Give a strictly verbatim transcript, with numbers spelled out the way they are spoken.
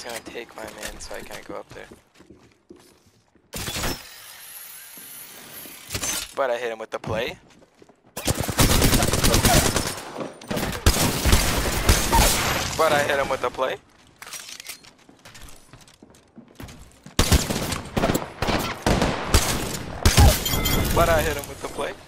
It's gonna take my man, so I can't go up there. But I hit him with the play. But I hit him with the play. But I hit him with the play.